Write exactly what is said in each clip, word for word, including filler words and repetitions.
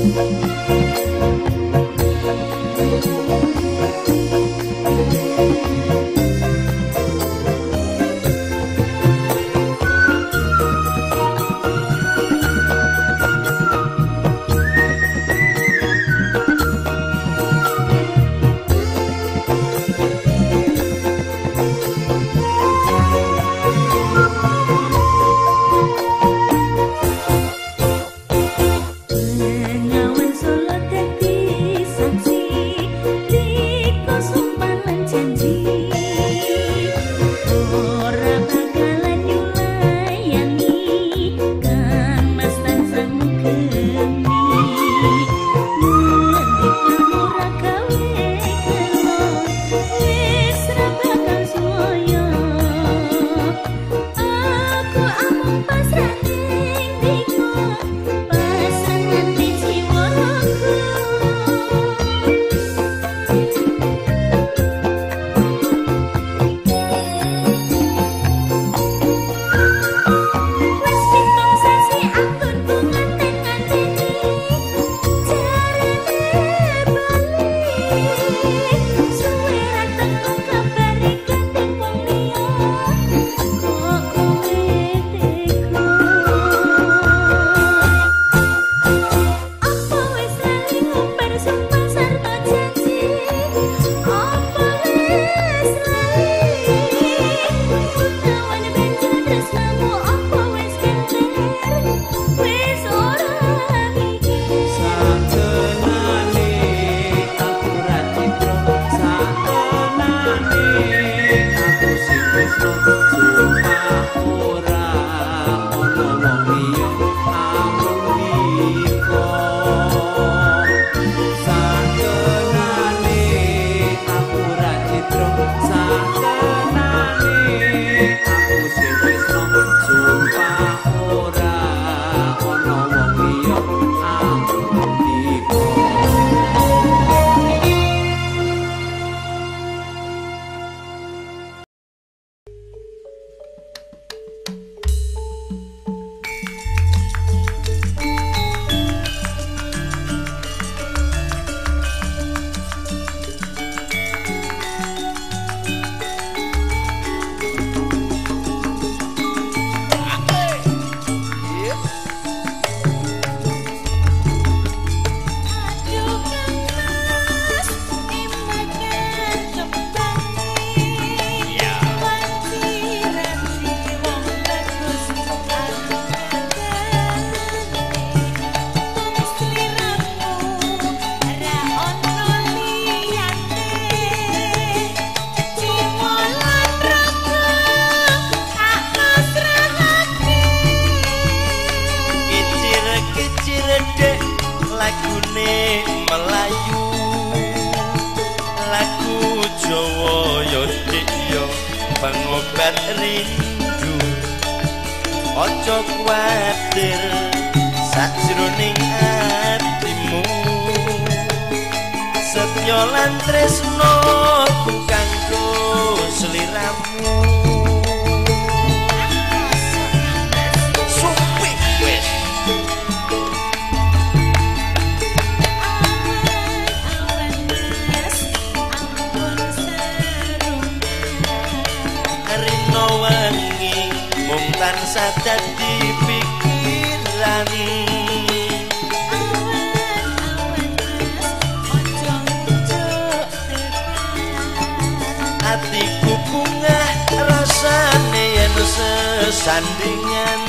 Sandingan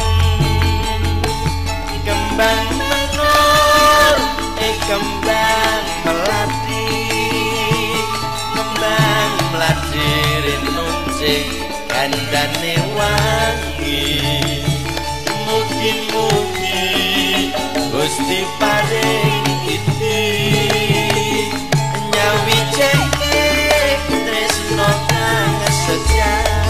kembang menor, eh kembang melati, kembang melati rinunce kandane wangi. Mugi-mugi Gusti paring iki nyawijake tresno kang sejati.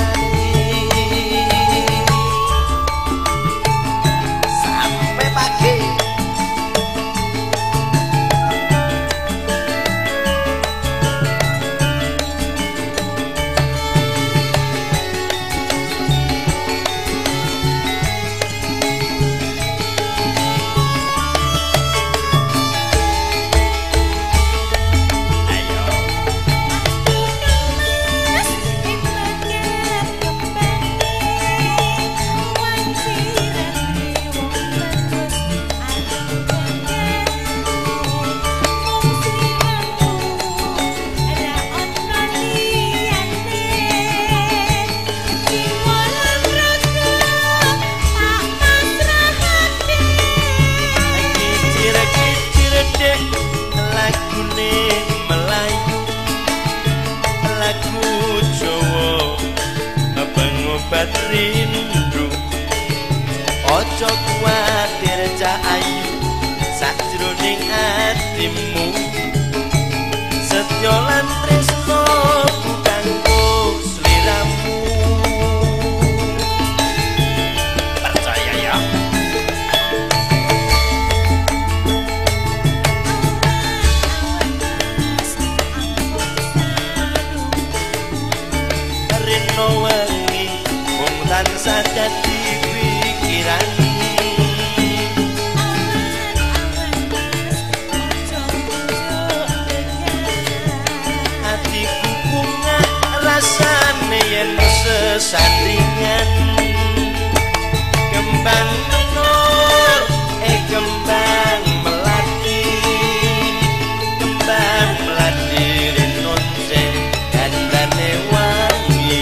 sajroning atimu setya lan tresno kanggo sliramu percaya ya rino wengi wong tansah dadi pikiran sesandingan kembang menur eh kembang melati kembang melati rinonse kandane wangi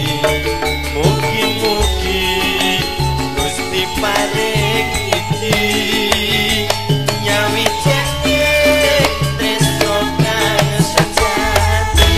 mugi-mugi Gusti paring iki nyawi jane tresno kang sejati.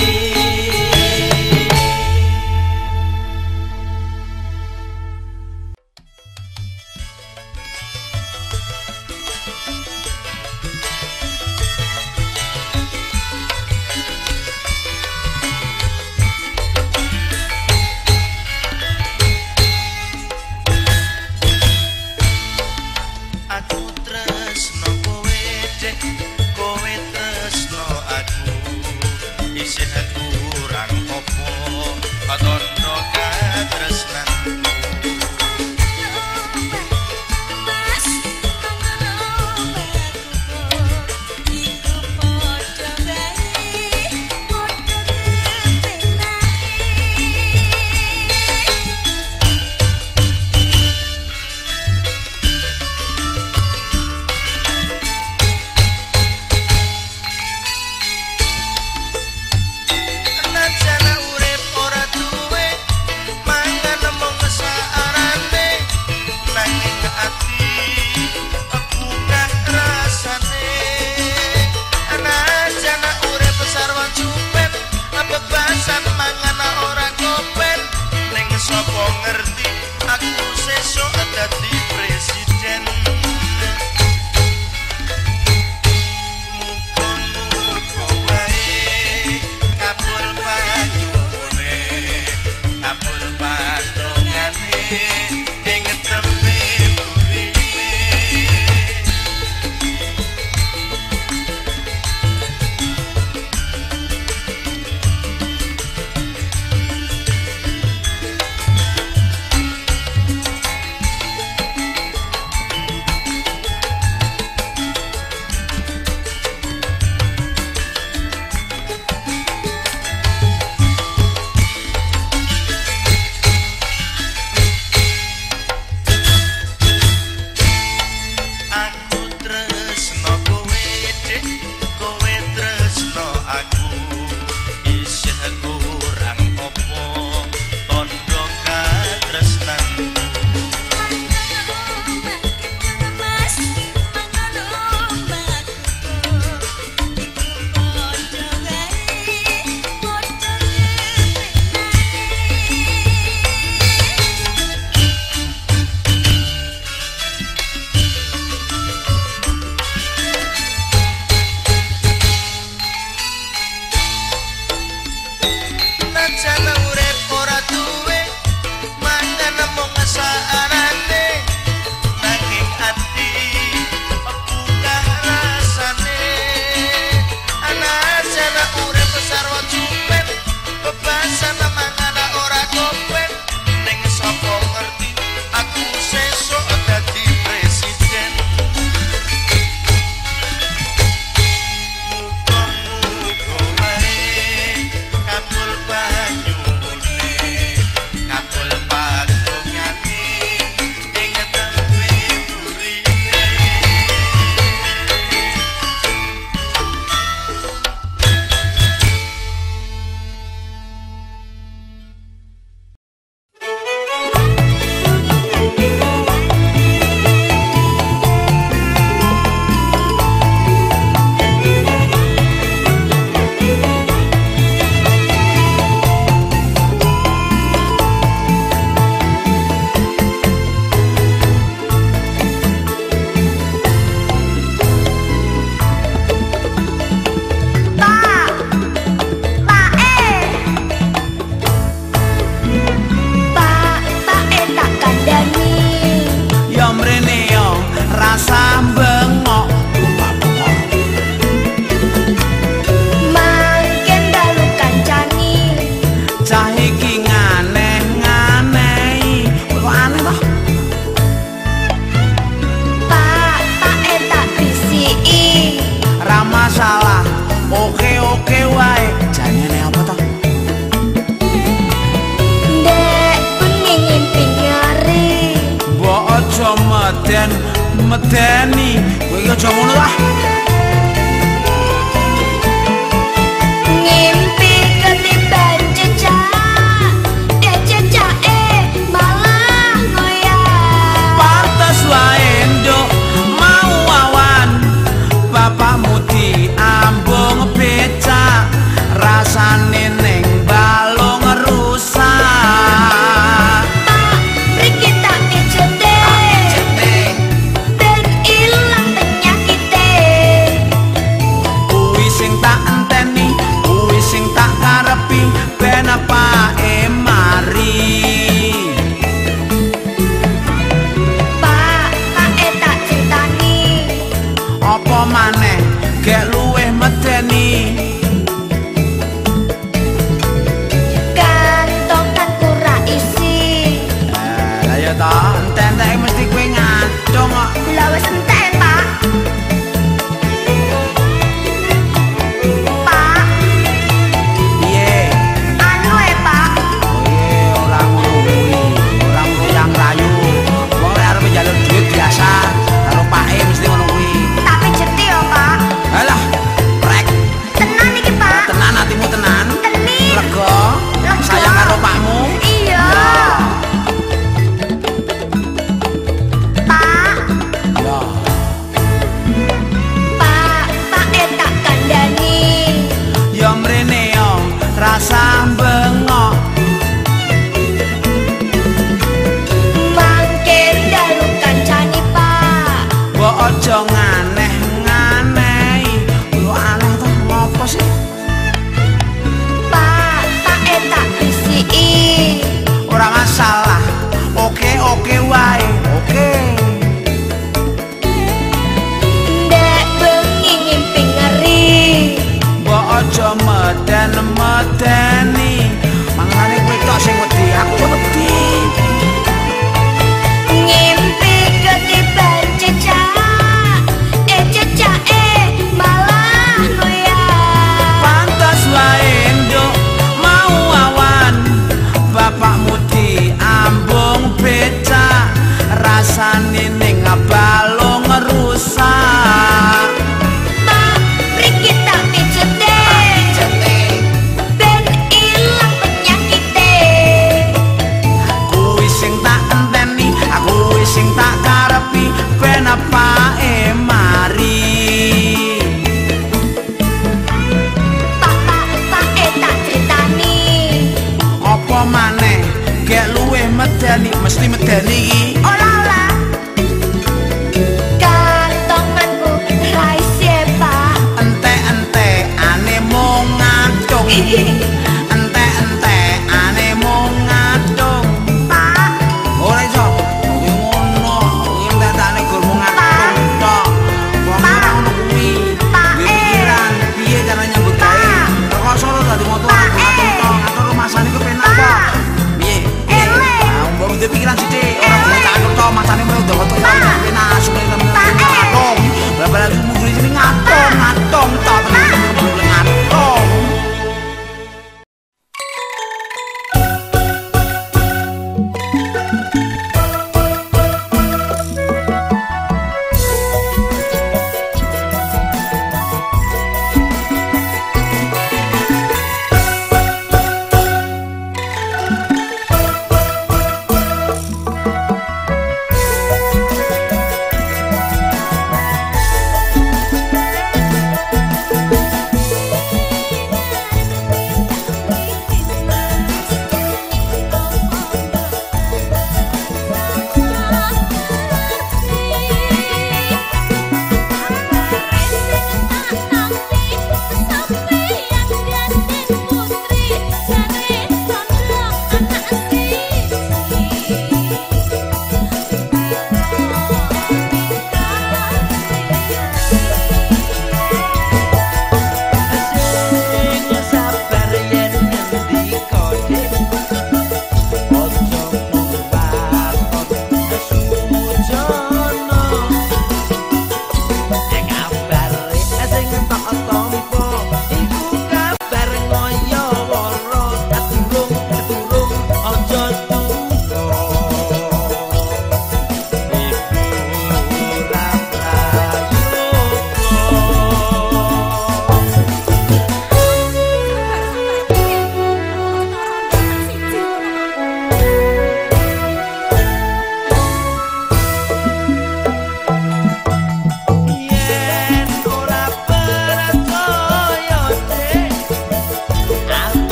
Aku tresno kowe dek kowe tresno aku isih kurang opo katono katresnanku medeni. Kowe iki aja ngono ah. Ngimpi ketiban cecak, eh cecake malah ngoyak. Pantes wae nduk mau awan bapakmu diambung becak rasane ning balung rusak. Pak, mriki tak pijete, ben ilang penyakite. Kuwi sing tak enteni, kuwi sing tak karepi ben apake mari. Pak, pake tak critani. Apa maneh gek luweh medeni. Kantonganku ra isi. Eh, ayo ta, entek-entek mesti kowe ngacung kok. Lah wis entek, Pak. Pak, Piye? anu e, Pak. Kowe ora ngono kuwi, ora ngoyang rayu. Wong nek arep njaluk duit biasa, karo pake mesti ngono kuwi. Tak pijeti yo, Pak. Alah, prek. Tenan iki, Pak. Tenan atimu tenan. Teni. Lega, Lega. sayang karo pakmu. Iya. Pak, Ya. Pak, pake tak kandhani. Ya mrene yo, rasa bengok. Mangke dalu kancani, Pak. Mbok aja nganeh-nganehi. Yo aneh to ngopo sih? Pak, pake tak bisiki. Ora masalah. Oke, oke wae. Oke. Ndek bengi ngimpi ngeri. Mbok aja meden-medeni. Mangane kowe tok sing wedi, aku yo wedi. Ngimpi ketiban cecak, eh cecake malah ngoyak. Pantes wae nduk mau awan bapakmu diambung becak rasane ning balung rusak. Pak, mriki tak pijete, ben ilang penyakite. Kuwi sing tak enteni, aku wis sing tak karepi ben apake mari. Pak, pak, pake tak critani. Apa maneh gek luweh medeni, mesti medeni iki. Ola-ola. Kantonganku ra isi, Pak. Entek-entekane mung ngatung. Entek-entekane mung ngatung. Pak, Ora iso. Kuwi ngono, kuwi entek-entekane gur mung ngatung tok. Wong ora ngono kuwi. Pak, Duwe eh. pikiran piye cara nyambut gawe. Pak. Teko Solo dadi motor Pak, ngatung eh. tok, ngatur rumasane kepenak Pak. kok. Piye? Piye? Eleh. Ah, mbok duwe pikiran sithik, ora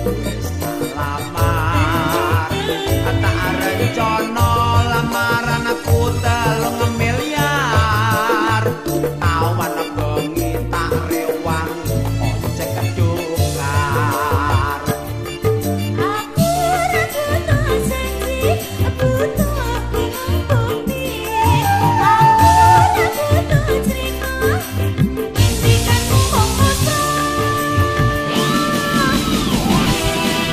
lamar tak rencana lamaran aku telung miliar awan bengi tak rewang ojek kedukar Aku ora butuh janji, butuh bukti. Aku ora butuh cerita, impianku kok kosong.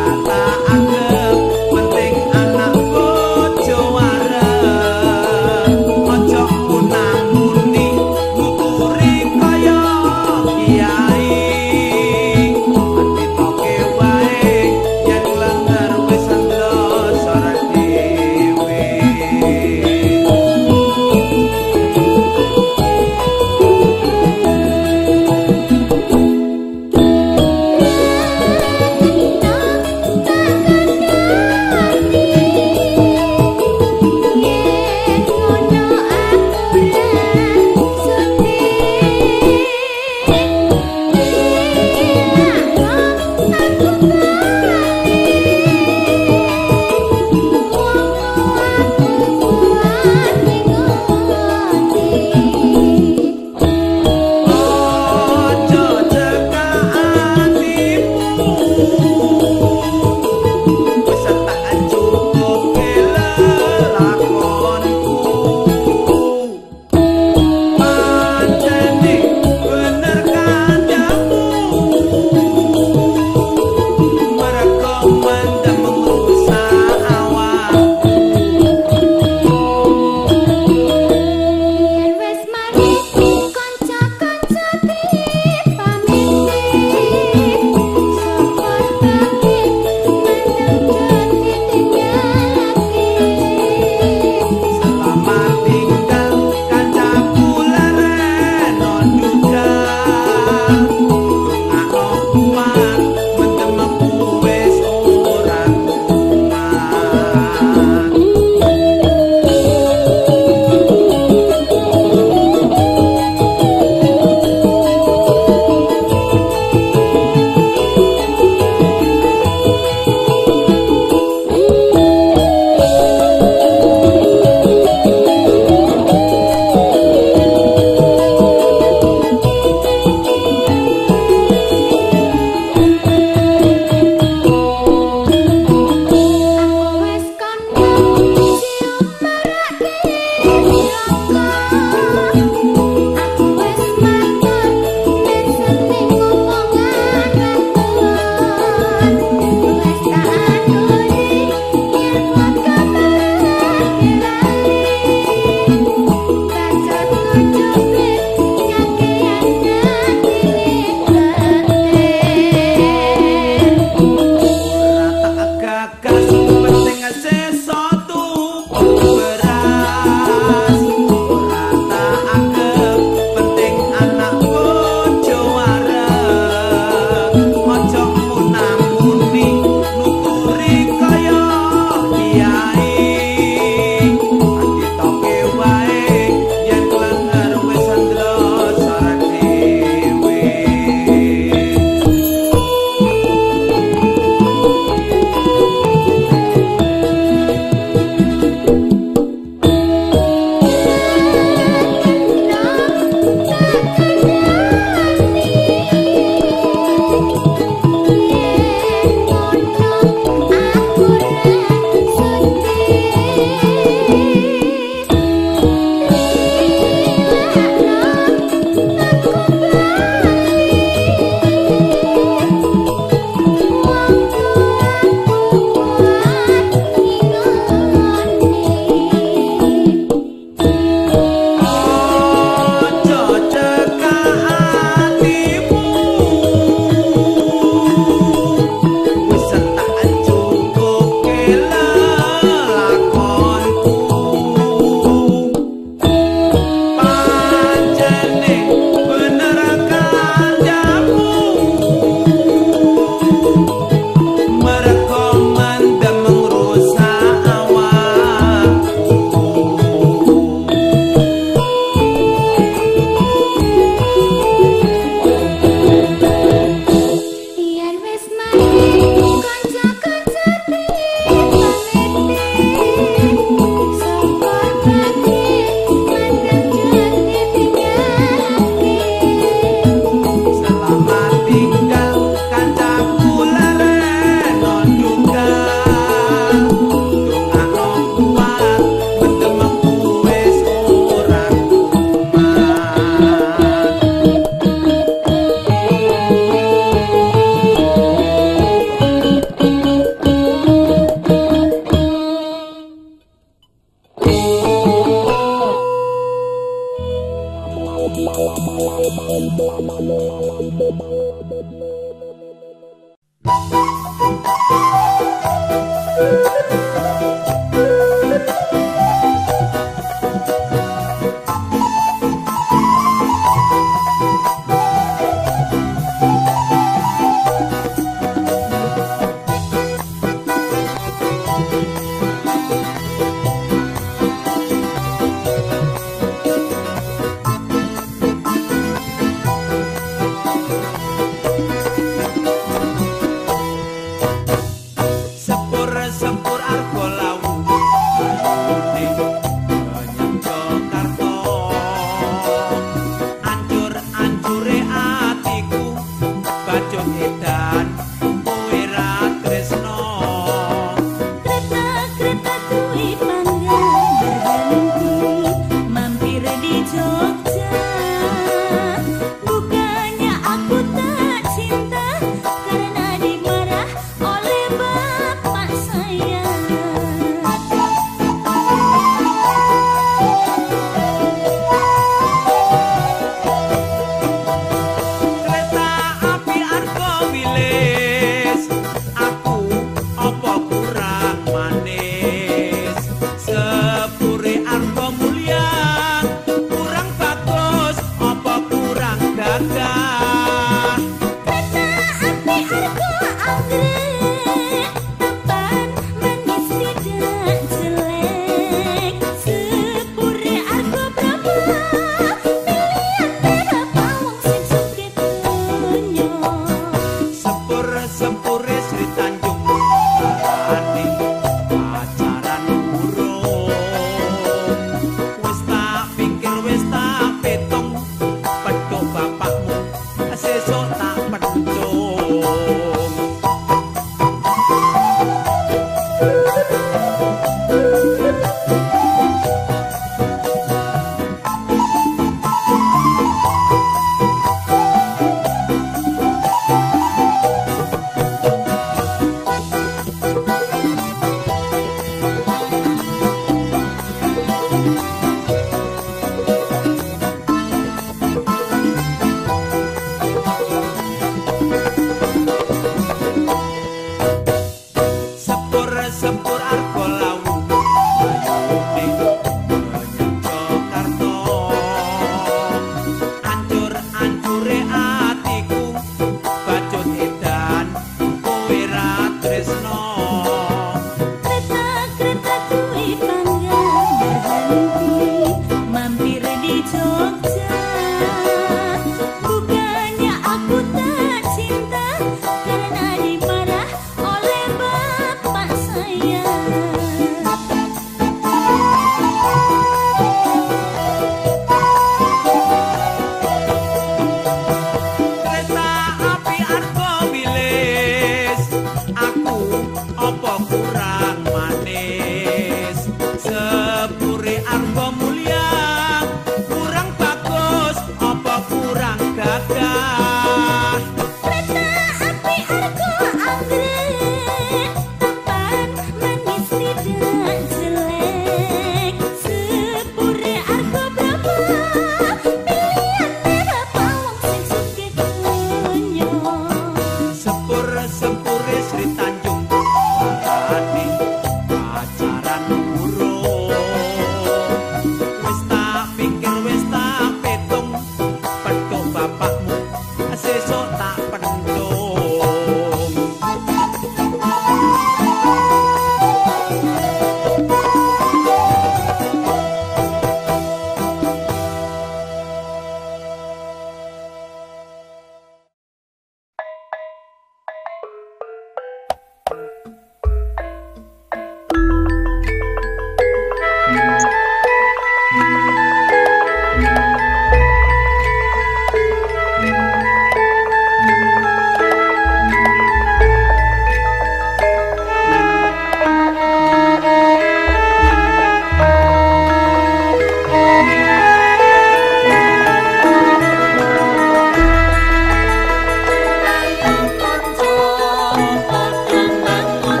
Padang bangun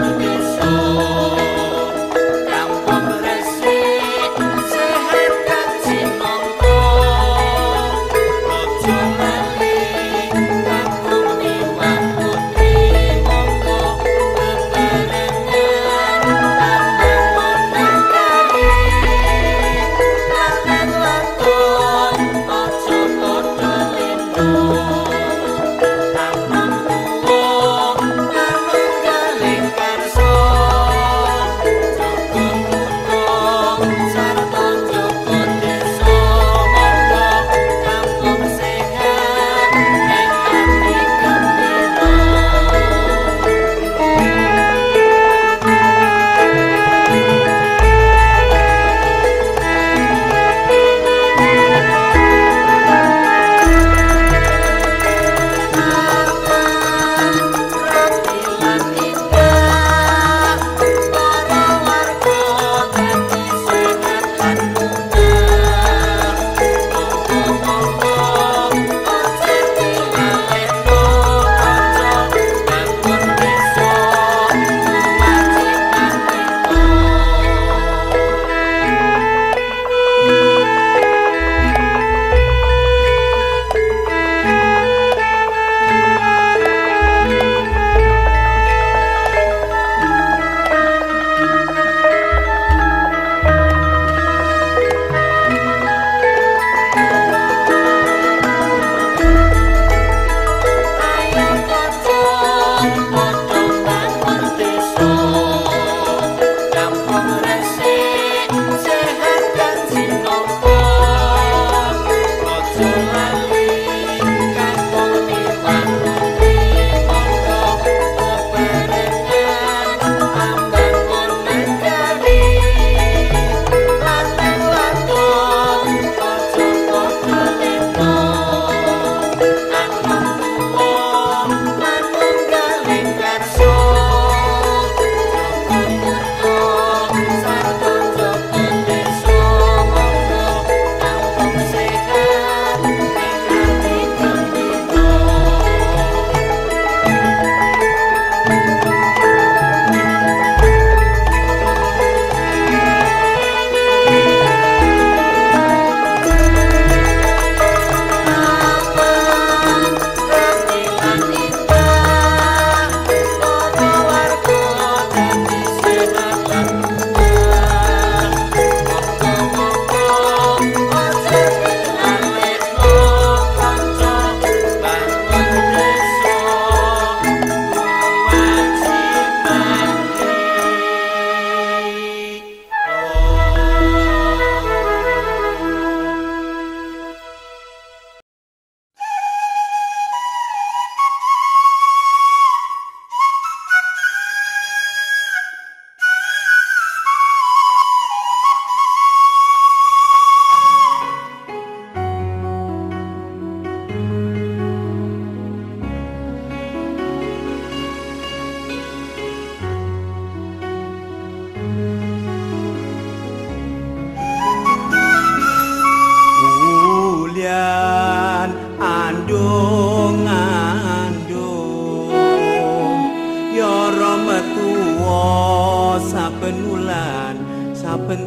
metuwa saben wulan saben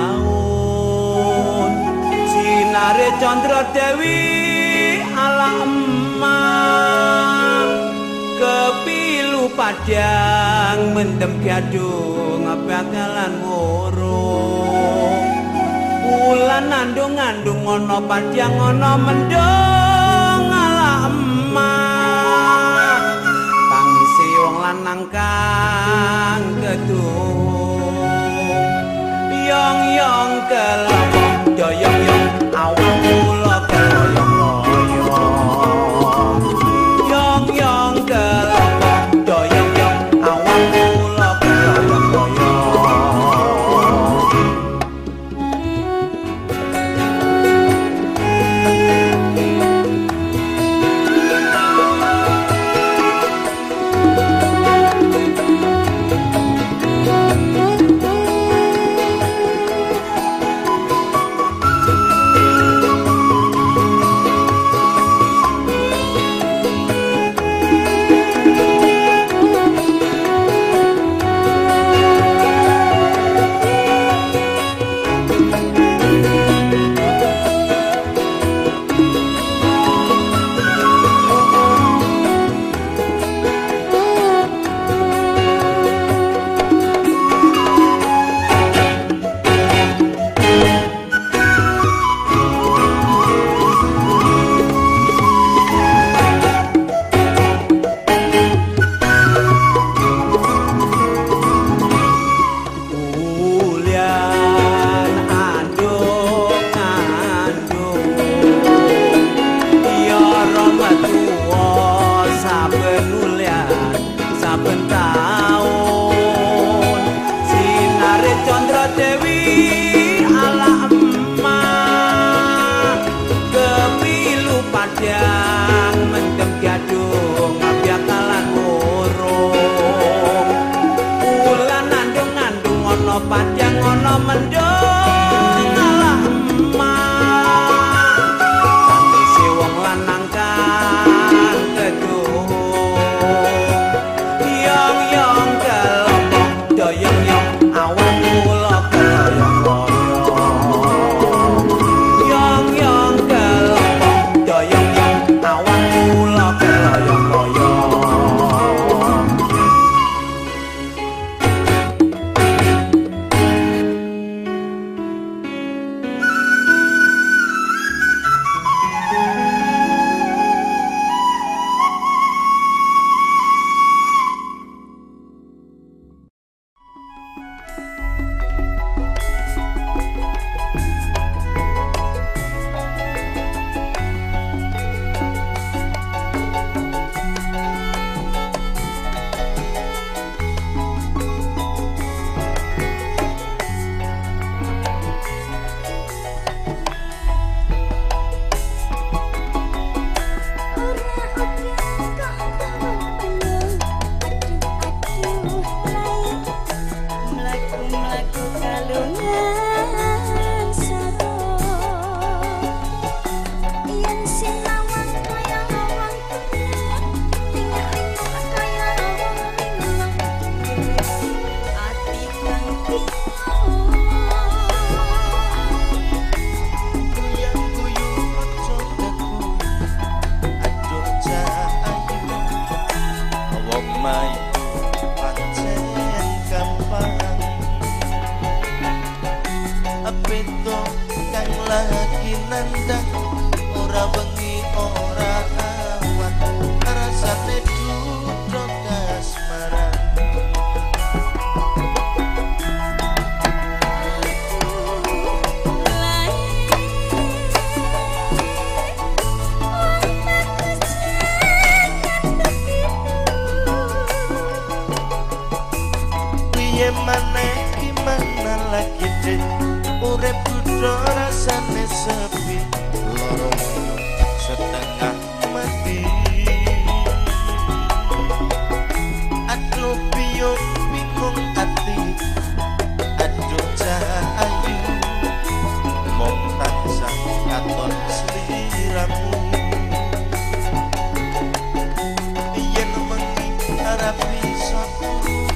taun sinare Candra Dewi ala emak kepilu padang mendem gadung bakalan murung wulan nandung-andung ana padang ana mendung ala emak tangisi wong lanang kang gedung yong-yong kelopong doyong-yong awang kula keloyong-loyong yong-yong kelopong doyong-yong awang kula keloyong-loyong Padang ana mendung ala emak tangisi wong lanang kang gedung yong-yong kelopong doyong-yong awang kula keloyong-loyong yong-yong kelopong doyong-yong awang kula keloyong-loyong Yen mengi arep iso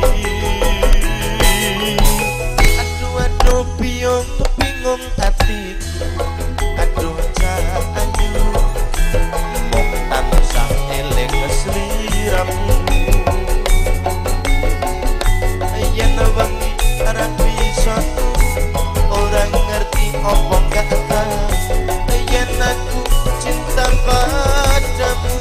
Aduh aduh bingung bingung hatiku. Aduh cahayu mung tansah eling sliramu. Yen wengi ora bisa ora ngerti apa kata. Yen aku cinta padamu.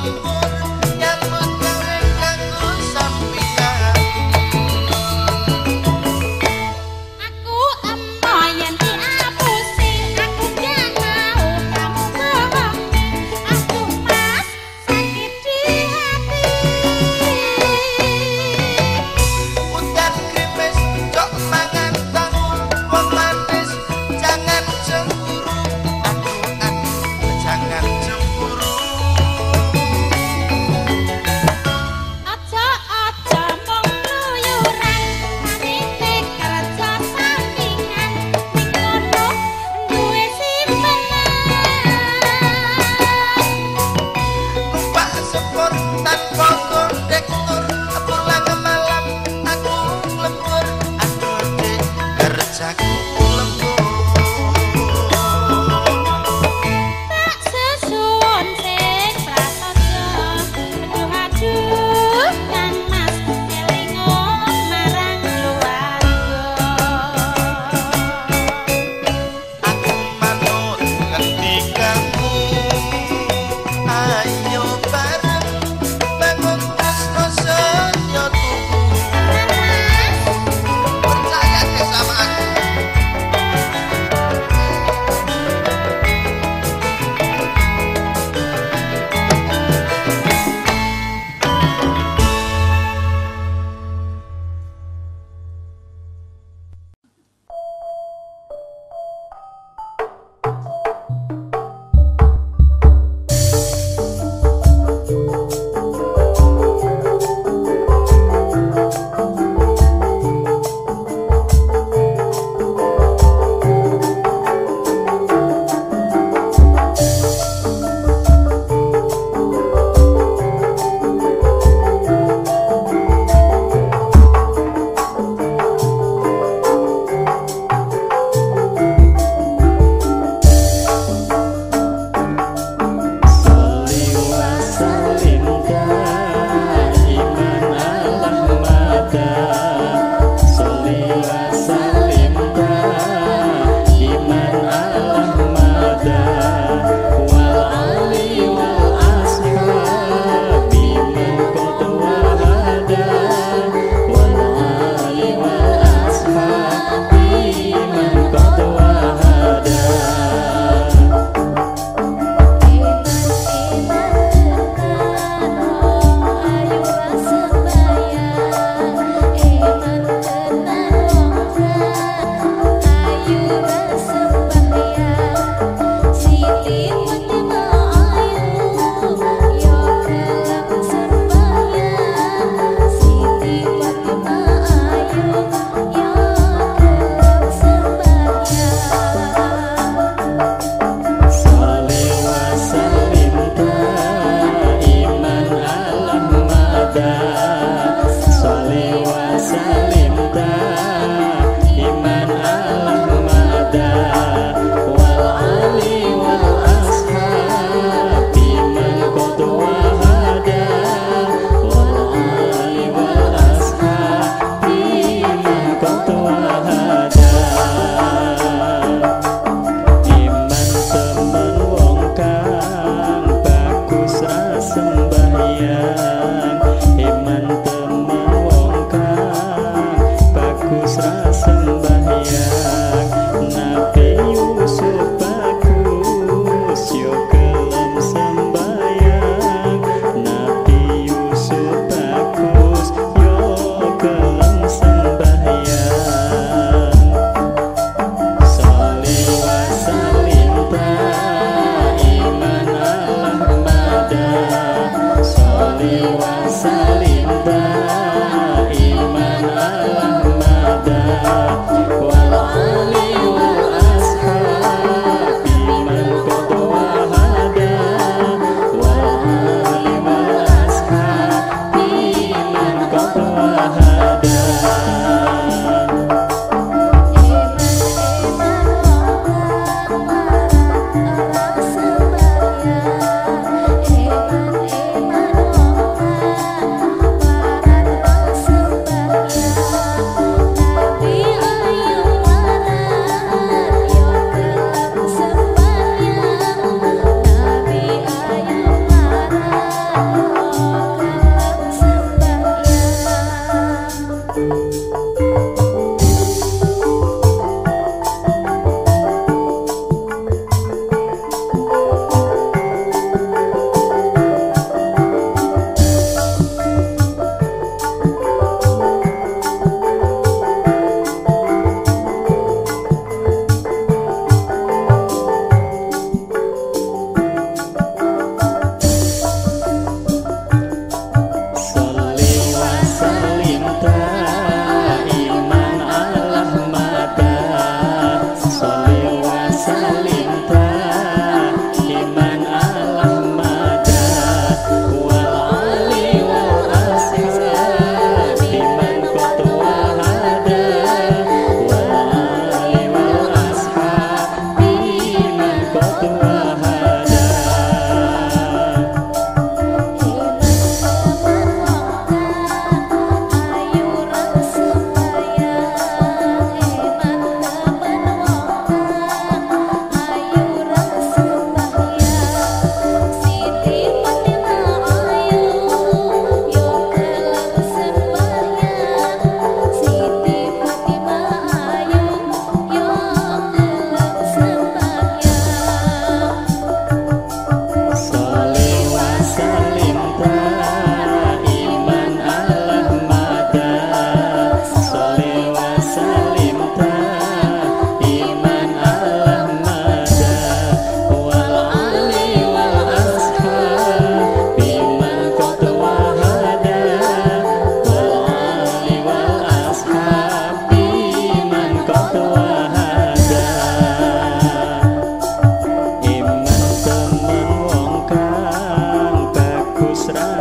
Eman eman wong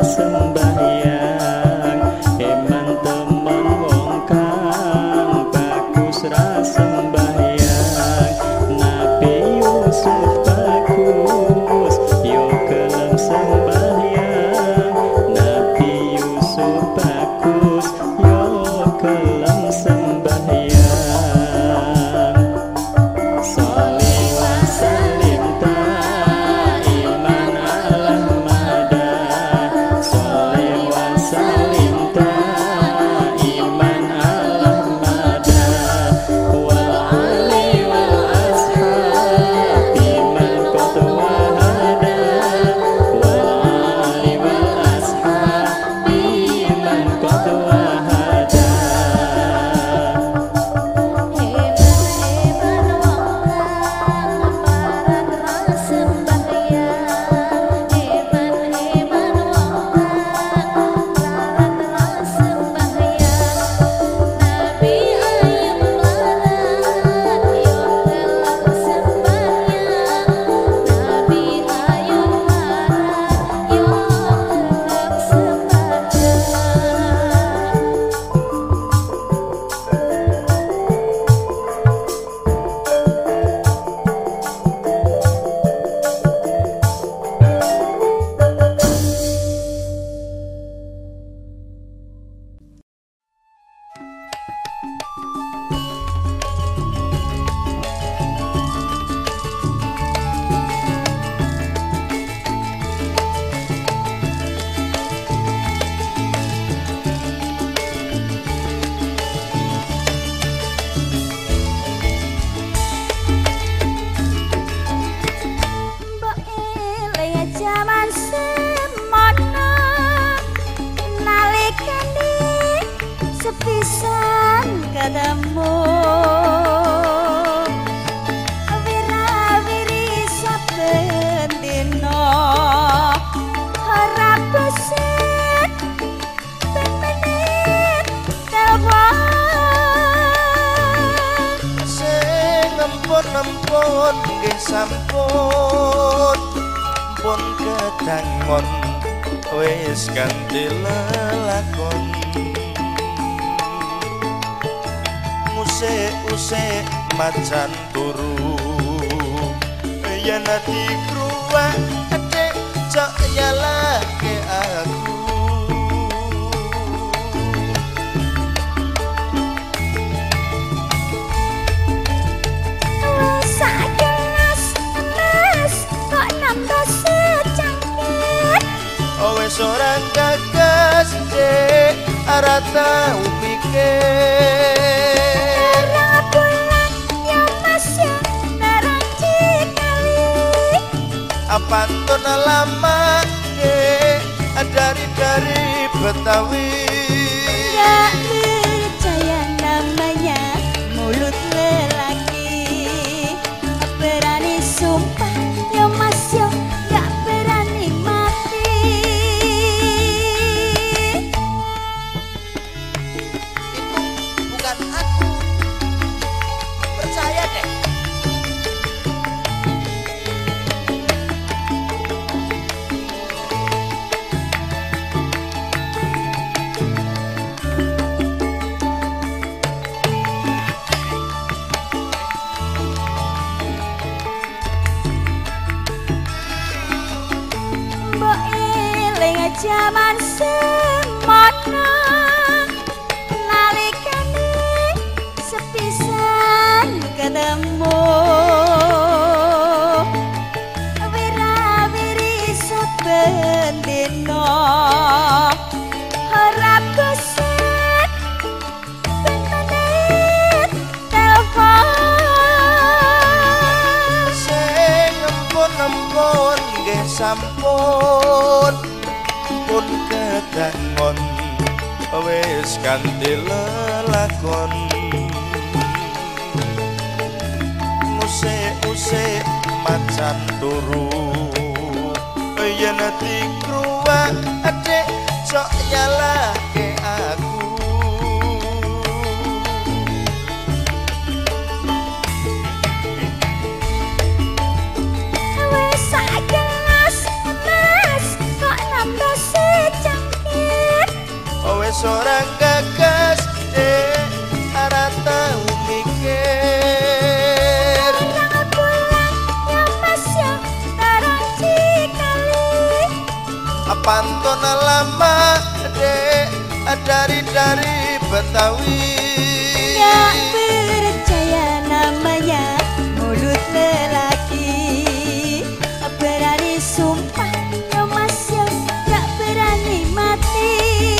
sembahyang eman temen wong kang bagus ra sembahyang Nabi Yusuf bagus yo gelem sembahyang Nabi Yusuf bagus yo gelem sembahyang Sholli wa sallim daiman ala mada Sholli wa sallim daiman ala mada wal ali wal ashabi man qad wahada wal ali wal ashabi man qad wahada Sepisan ketemu wira-wiri saben dina harap beset ben menit telepon sing empun-empun nggih sampun pun kedangon wis ganti lelakon usik-usik macan turu yen ati kruwak ecek cok nyalahke aku wis sak gelas emas kok nambah secangkir wis ora gagas dek ora tau pikir pantun lama ke dari-dari Betawi gak percaya namanya mulut lelaki berani sumpah yo mas yo gak berani mati itu bukan aku percaya deh zaman semono nalikane sepisan ketemu wira-wiri saben dina harap beset ben menit telepon sing empun-empun nggih sampun pun kedangon wis ganti lelakon musik-musik macan turu yen ati kruwak adek cok nyalahke aku wis sak gelas emas kok nambah secangkir wis ora gagas dek ora tau mikir Jangan pulang ya mas ya tarang cikali pantun lama dek dari-dari Betawi Gak percaya namanya mulut lelaki Berani sumpah ya mas ya gak berani mati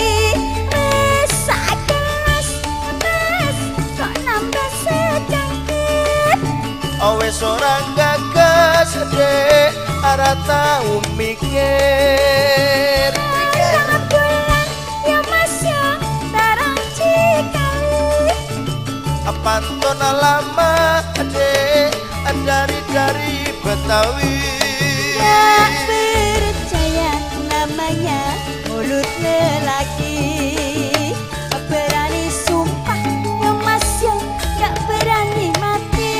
Resa kelas mas kok nambah secangkir wis ora gagas dek ora tau mikir Jangan pulang ya mas ya tarang cikali pantun lama dek dari-dari Betawi Gak percaya namanya mulut lelaki Berani sumpah ya mas ya gak berani mati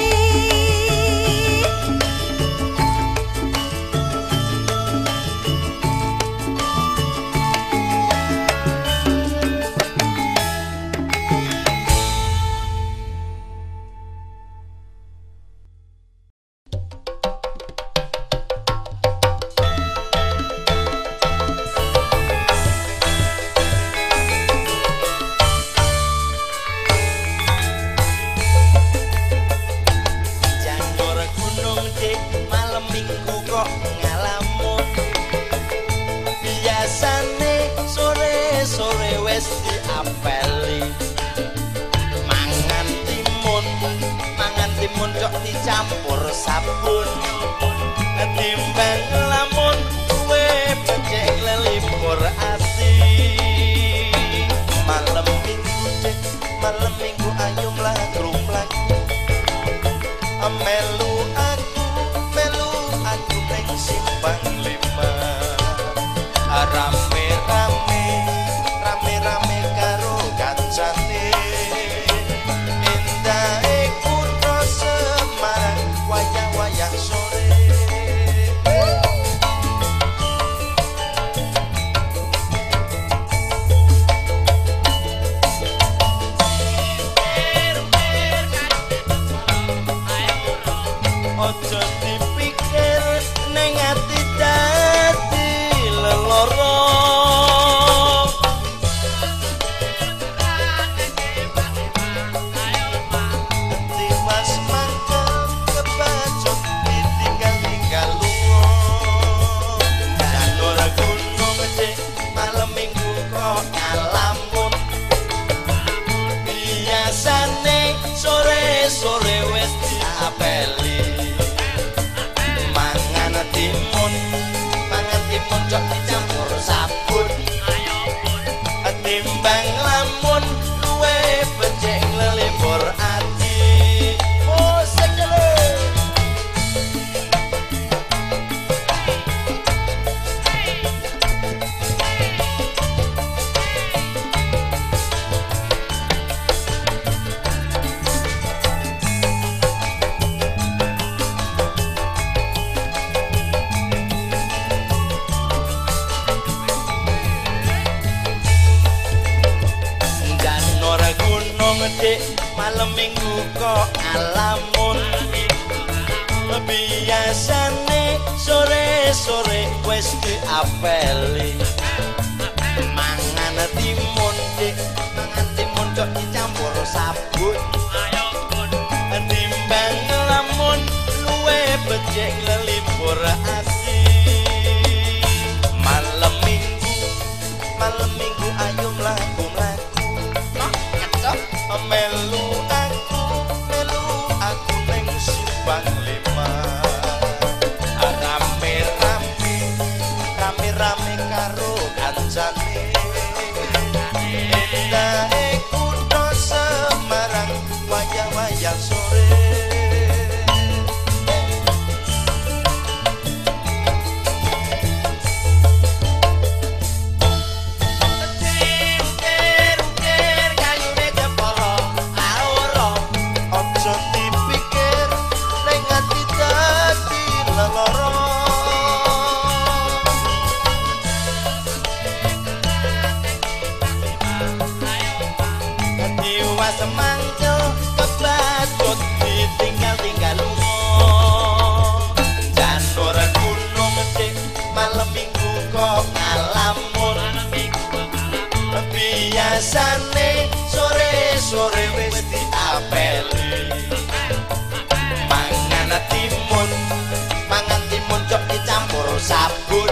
Janur gunung dek malam minggu kok ngalamun biasane sore-sore wes diapeli mangan timun mangan timun kok dicampur sabun timbang lamun kue becek lelipur ati malam minggu dek malam minggu ayo mlaku mlaku melu aku melu aku neng simpang lima rame-rame rame-rame karo kancane indahe kutha Semarang wayah-wayah sore ojo dipikir ning ati dadi leloro Dimas mangkel kebacut ditinggal-tinggal lunga Janur gunung dek malam minggu kok ngalamun biasane sore-sore wis diapeli mangan timun mangan timun cok dicampur sabun timbang lamun luwe becek lelipur ati musik dulu Janur gunung dek malam minggu kok ngalamun biasane sore-sore wis diapeli mangan timun dek mangan timun kok dicampur sabun timbang lamun luwe becek lelipur ati malam minggu malam minggu ayo mlaku mlaku melu aku melu aku neng simpang lima rame-rame rame-rame karo pas mangkel kebatut ditinggal-tinggal lunga jan ora gunung sing malam minggu kok ngalamun biasane sore-sore wis diapeli mangan timun mangan timun cok dicampur sabun